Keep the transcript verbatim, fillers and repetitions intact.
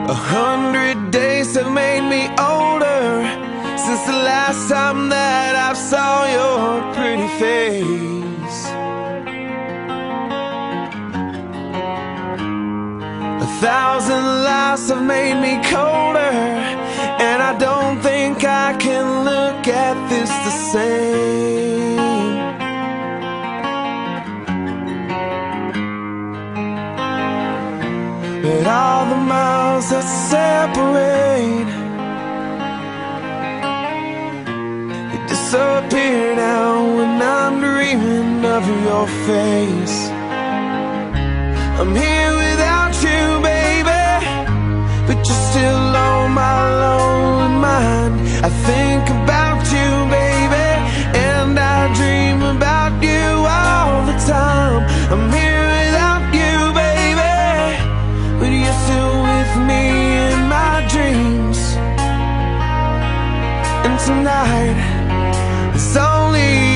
A hundred days have made me older since the last time that I saw your pretty face. A thousand lives have made me colder, and I don't think I can look at this the same. But all the miles that separate, they disappear now when I'm dreaming of your face. I'm here without you, baby, but you're still on my lonely mind. I think about you, baby, and I dream about you all the time. I'm here without you, baby, but you're still with me in my dreams. And tonight, it's only